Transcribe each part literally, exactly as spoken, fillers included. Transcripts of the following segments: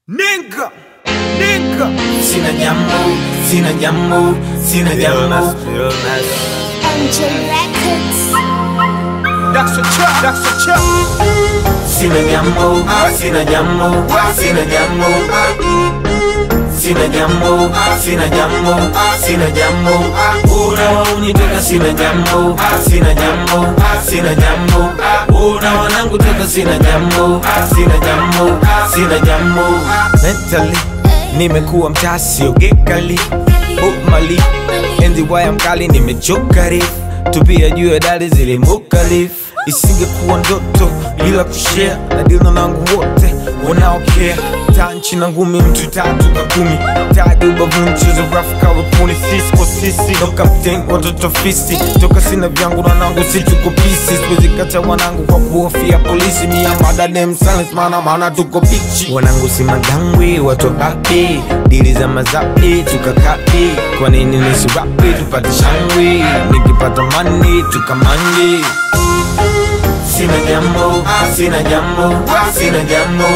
Nigga, nigga. Sina jambo, sina jambo, sina jambo. M J Records. That's a trap, that's a trap. Sina jambo, sina jambo, sina jambo. Sina jambo, sina jambo, sina jambo. Unawaunitoka sina jambo, sina jambo, sina jambo. Una wanangu toka sina jambo, sina jambo, sina jambo. Mentally, nimekuwa mtasi ogekali Bob Marley, enzi waya mkali nimechoka riff. Tupia juu ya dali zile mukalif. Isingekuwa ndoto bila kushare na dilo nangu wote wanaokea. Tanchi na ngumi mtu tatu kakumi. Tadi ubavu mchezo rough kawe puni sisi kwa sisi. No captain watoto fisi. Toka sina vyangu na nangu si tuko pieces. Wezi kata wanangu kwa kuhofia polisi. Mia mada dem silence mana mana tuko pichi. Wanangu si madangwi watu happy. Dili za mazapi tukakapi. Kwa nini nisi rapi tupate shangwi. Nikipata money tukamangi. Sina jambo, sina jambo, sina jambo.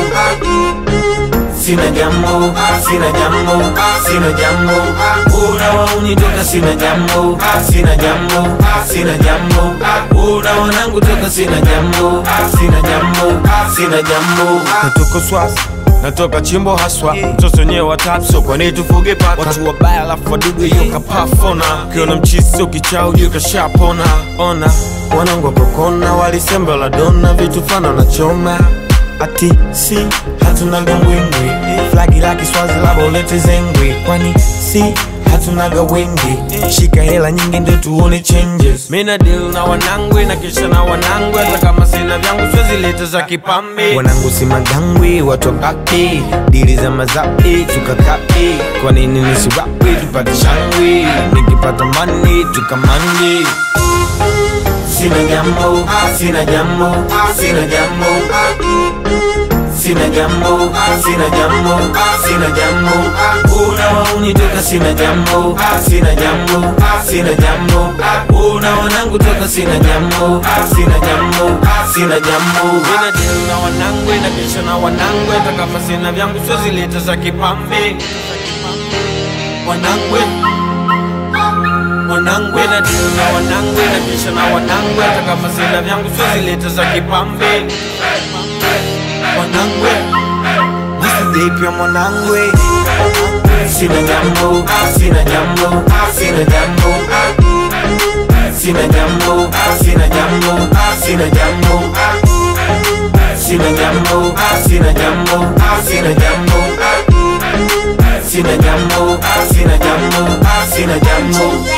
Sina jambo, sina jambo, sina jambo. Unawaunitoka sina jambo, sina jambo, sina jambo. Una wanangu toka sina jambo, sina jambo, sina jambo. Natoka swasi, natoka chimbo haswa. Mtoto nye watapso kwa ni tufuge paka. Watu wabaya lafu wadudu yoka pafona. Kiona mchiso kichao yuka shapona. Ona, wanangu wakokona walisembe la dona. Vitu fana na choma ati si hatunaga mwingwi. Flagi laki swazi labo ulete zengwi. Kwani si hatunaga wengi. Shika hela nyingi ndo tuone changes. Mina deal na wanangwe na kisha na wanangwe. Hata kama sina vyangu swezi leta za kipambi. Wanangu si madangwi watu baki. Dili za mazapi tukakapi. Kwa nini nisi rapi tupate shangwi. Nikipata money tukamangi. Sina jambo, sina jambo, sina jambo. Sina jambo, sina jambo, sina jambo. Unawaunitoka sina jambo, sina jambo, sina jambo. Una wanangu toka sina jambo, sina jambo, sina jambo. Mina deal na wanangwe na kisha na wanangwe. Hata kama sina vyangu swezi leta za kipambi. Wanangwe Wanangwe na deal na wanangwe na kisha na wanangwe. Hata kama sina vyangu swezi leta za kipambi. Wanangwe This is pia mwanangwe. Sina jambo, sina jambo, sina jambo. Sina jambo, sina jambo, sina jambo. Sina jambo, sina jambo, sina jambo. Sina jambo, sina jambo, sina jambo.